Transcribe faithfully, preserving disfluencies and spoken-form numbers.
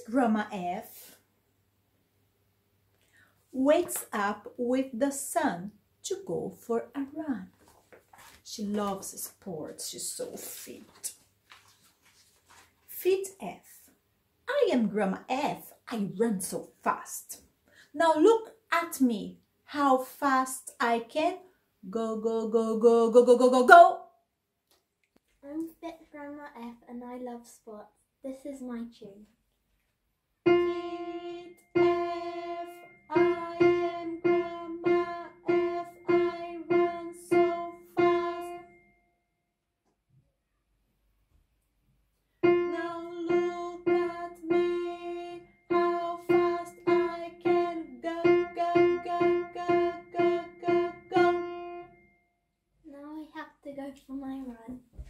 Grandma F wakes up with the sun to go for a run. She loves sports. She's so fit. Fit F. I am Grandma F. I run so fast. Now look at me. How fast I can go, go, go, go, go, go, go, go, go. I'm Fit Grandma F and I love sports. This is my tune. Fit F. I am Grandma F. I run so fast. Now look at me. How fast I can go, go, go, go, go, go, go. Now I have to go for my run.